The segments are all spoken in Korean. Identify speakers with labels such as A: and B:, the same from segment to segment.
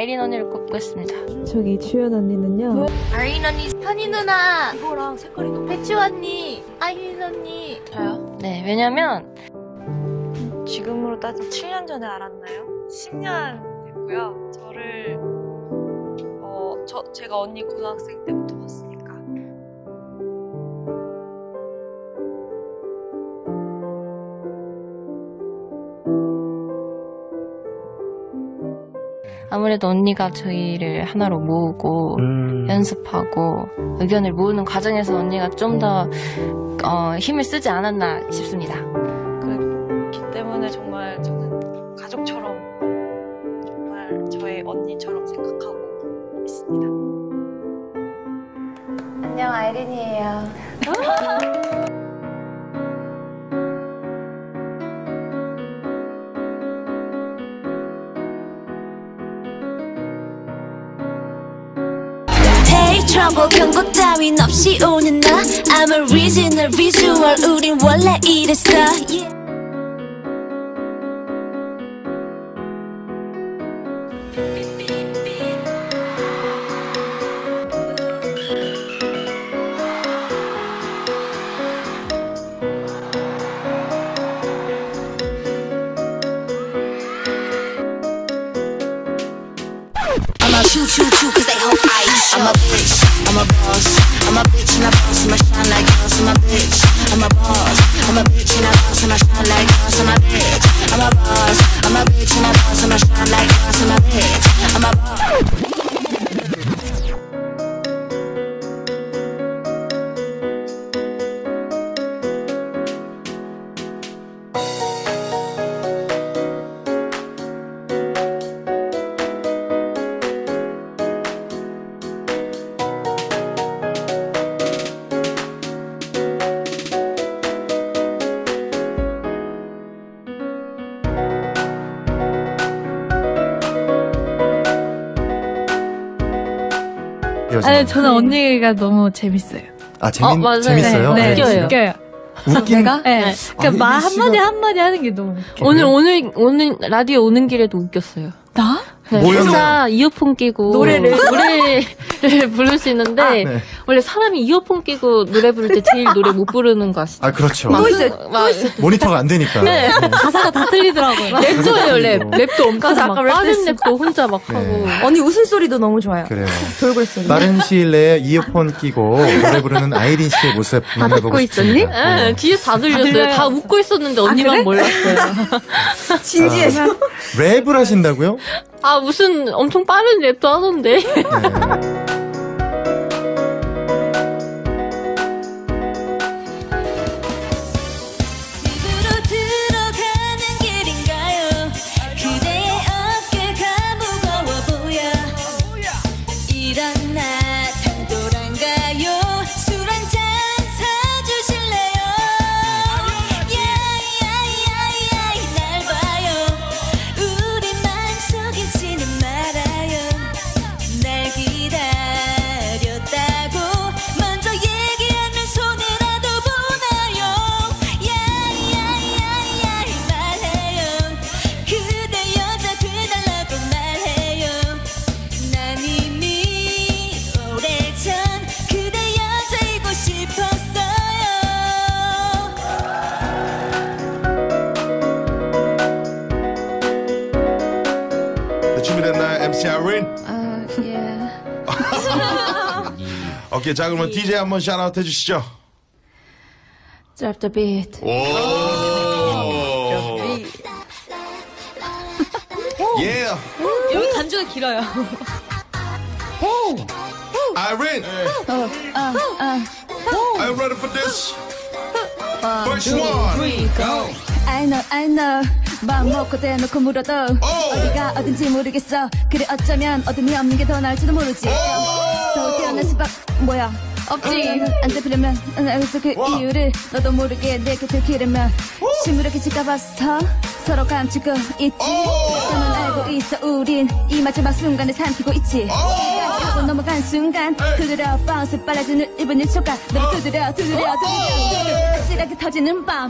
A: 아이린 언니를 꼽겠습니다.
B: 저기 주연 언니는요?
A: 아이린 언니, 현이 누나, 이거랑 색깔이 너무 배추 언니, 아이린 언니. 저요? 네, 왜냐면
C: 지금으로 따지면 7년 전에 알았나요? 10년 됐고요. 제가 언니 고등학생 때부터 봤으니까.
A: 아무래도 언니가 저희를 하나로 모으고 연습하고 의견을 모으는 과정에서 언니가 좀 더 힘을 쓰지 않았나 싶습니다.
C: 그렇기 때문에 정말 저는 가족처럼 정말 저의 언니처럼 생각하고 있습니다.
A: 안녕, 아이린이에요.
D: trouble 경고 따윈 없이 오는 나 I'm a original visual 우린 원래 이랬어 yeah. I'm a choo choo choo cause they hope I show. I'm a bitch, I'm a boss, I'm a bitch and a boss, I'ma shine like boss, I'm a bitch, I'm a boss, I'm a bitch and a boss, I'ma shine like boss, I'm a bitch, I'm a boss, I'm a bitch and a boss, I'ma shine like boss, I'm a bitch, I'm a boss.
E: 아니, 저는 언니가 너무 재밌어요.
F: 아,
A: 맞아요.
F: 재밌어요?
E: 네,
A: 웃겨요.
E: 웃겨요.
F: 웃기가?
E: 네. 그러니까 말 한마디 하는 게 너무 웃겨요.
A: 오늘 라디오 오는 길에도 웃겼어요.
E: 나?
A: 네,
F: 뭐요?
A: 혼자 이어폰 끼고 노래를 부를 수 있는데
F: 네.
A: 원래 사람이 이어폰 끼고 노래 부를 때 제일 노래 못 부르는 거 아시죠?
F: 아, 그렇죠.
A: 모니터가
F: 안 되니까.
A: 네.
E: 가사가 다 틀리더라고요.
A: 랩도예요, 랩도 엄청 막 빠른 랩도 혼자 막
F: 네.
A: 하고.
B: 언니 웃음소리도 너무 좋아요.
F: 그래요.
B: 돌고래소리.
F: 빠른 시일 내에 이어폰 끼고 노래 부르는 아이린 씨의 모습 만나보고 싶습니다.
A: 네, 뒤에 다 들렸어요. 다 웃고 있었는데 언니만
B: 그래?
A: 몰랐어요.
B: 진지해서.
F: 랩을 하신다고요?
A: 아, 무슨 엄청 빠른 랩도 하던데.
F: 네.
D: 집으로 들어가는 길인가요 그대의 어깨가 무거워 보여 이런 나 당돌한가요 술 한잔 사주실래요 야야야야야 날 봐요 우리만 속이지는 말아요 날 기다렸다고 먼저 얘기하면 손이라도 보나요 야야야야 말해요 그대 여자 돼달라고 말해요 난 이미 오래전 그대 여자이고 싶었어요
G: 준비됐나요, MC 아이린?
A: 예.
G: 오케이, 자 그러면 DJ 한번 샤웃 해주시죠.
A: Drop the beat.
G: 오. 예.
E: 여기 간주가 길어요.
G: 아이린. Are you ready for this? First one.
D: I know 마음 먹고 대놓고 물어도 어디가 어딘지 모르겠어 그래 어쩌면 어둠이 없는 게 더 나을지도 모르지 더 태어난 수밖 뭐야 없지 안 잡히려면 그래서 그 이유를 너도 모르게 내 곁을 기르면 시무룩해 지켜봤어 서로 감추고 있지 너는 알고 있어 우린 이 마지막 순간을 삼키고 있지 하고 넘어간 순간 두드려 바운스 빨라지는 1분 1초간 너를 두드려 확실하게 터지는 밤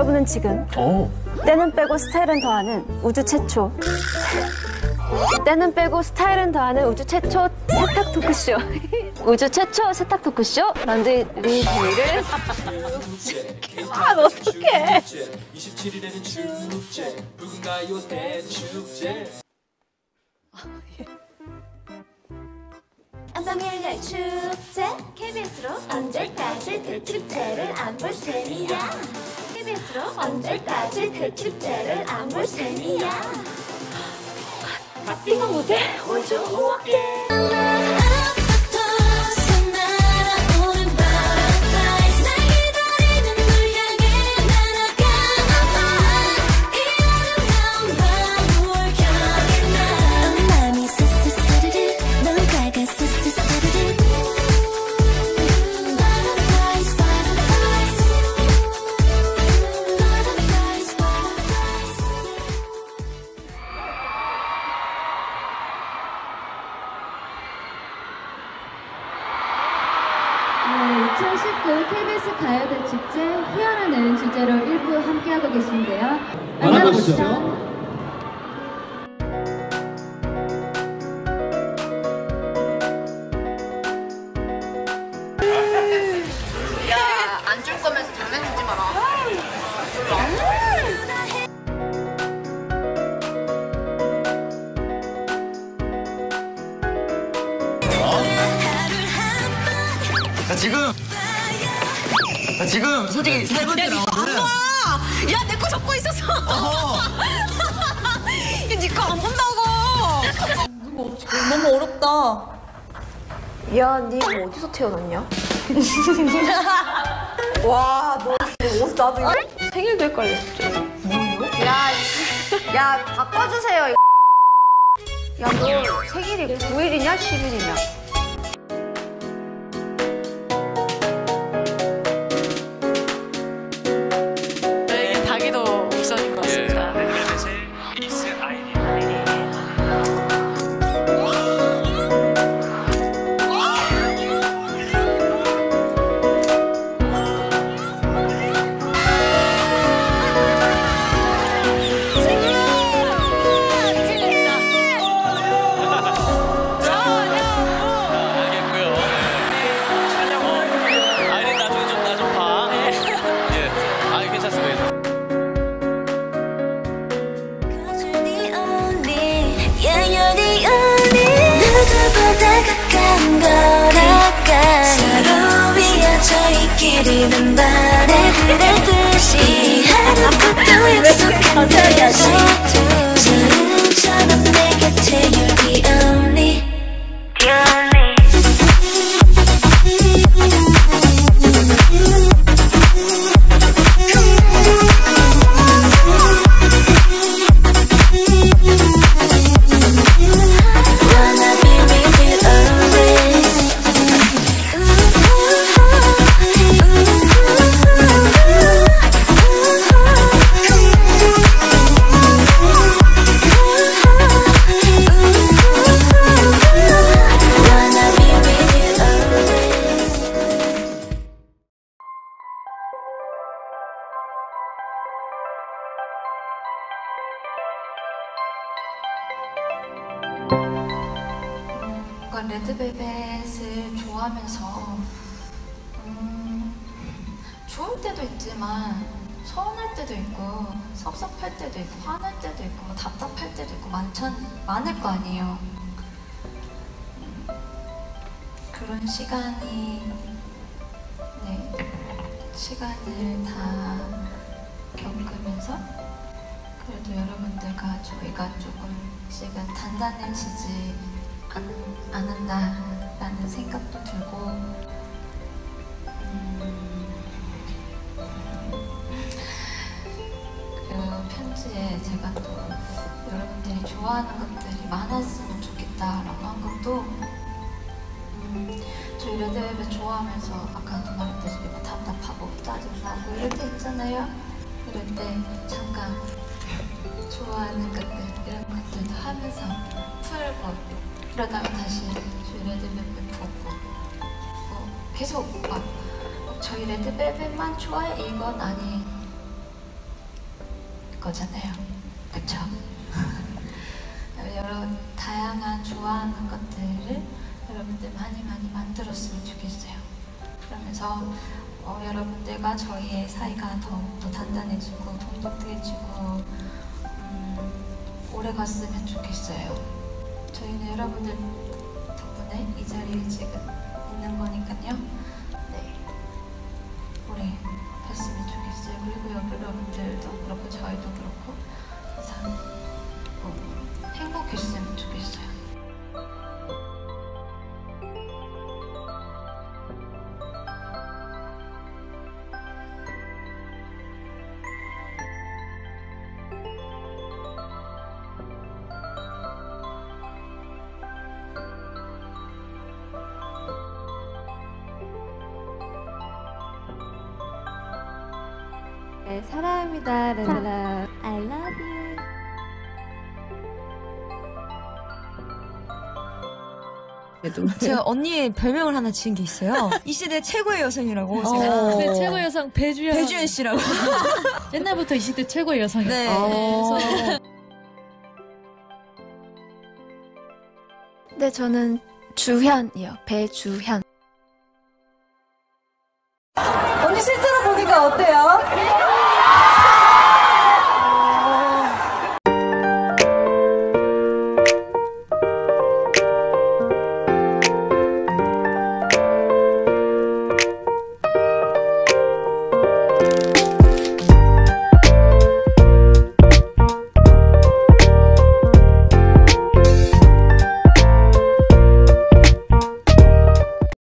H: 여러분은 지금 때는 빼고 스타일은 더하는 우주 최초 때는 빼고 스타일은 더하는 우주 최초 세탁 토크쇼 우주 최초 세탁 토크쇼 런드리 데이를 아 어떡해
I: 27일에는 축제 붉은 가요 대축제
J: 안방일날 축제 KBS로 언제까지 대축제를 안 볼 셈이야 KBS로 언제까지 대축제를 안 볼 셈이야 박빙어 무대 우주 우악계
D: 네, 2019 KBS 가요대 축제 희열을 내는 주제로 1부 함께하고 계신데요. 만나보시죠.
A: 야, 안 줄 거면서 장난치지 마라.
K: 나 지금 솔직히 세 번째 라운드는
B: 야, 내 거 적고 있었어. 야, 니 거 안 본다고.
E: 너무 어렵다.
B: 야, 니 이거 어디서 태어났냐? 와, 너 옷 나도 이거 생일도 헷갈려, 진짜. 뭐요? 야, 바꿔주세요. 야, 너 생일이 9일이냐, 10일이냐?
C: 저에게 닭이도 우선인 것 같습니다.
I: 에이스 아이린
J: 서로 이어져 있기를 바래 그랬듯이 하루부터 약속한 거였어 처음처럼 내 곁에 You're the only
L: 레드벨벳을 좋아하면서 좋을 때도 있지만 서운할 때도 있고 섭섭할 때도 있고 화날 때도 있고 답답할 때도 있고 많을 거 아니에요. 그런 시간을 다 겪으면서 그래도 여러분들과 저희가 조금씩은 단단해지지 않는다라는 생각도 들고 그 편지에 제가 또 여러분들이 좋아하는 것들이 많았으면 좋겠다라고 한 것도 저희 레드벨벳 좋아하면서 아까도 말했듯이 답답하고 짜증나고 이럴 때 있잖아요. 이럴 때 잠깐 좋아하는 것들 이런 것들도 하면서 풀고 그러다가 다시 저희 레드벨벳 보고 계속 막 저희 레드벨벳만 좋아해 이건 거잖아요. 그쵸? 여러 다양한 좋아하는 것들을 여러분들 많이 만들었으면 좋겠어요. 그러면서 여러분들과 저희의 사이가 더욱더 단단해지고 돈독해지고 오래 갔으면 좋겠어요. 저희는 여러분들 덕분에 이 자리에 지금 있는 거니까요. 네, 오래 봤으면 좋겠어요. 그리고 여러분들도 그렇고 저희도 그렇고 항상 행복했으면 좋겠어요.
H: 네, 사랑합니다, 르르라. I love you.
E: 제가 언니의 별명을 하나 지은 게 있어요. 이 시대 최고의 여성이라고. 제가.
M: 네, 최고의 여성
E: 배주연 씨라고.
M: 옛날부터 이 시대 최고의 여성이었어요.
E: 네. 그래서
L: 네, 저는 주현이요. 배주현.
B: 언니 실제로 보니까 어때요?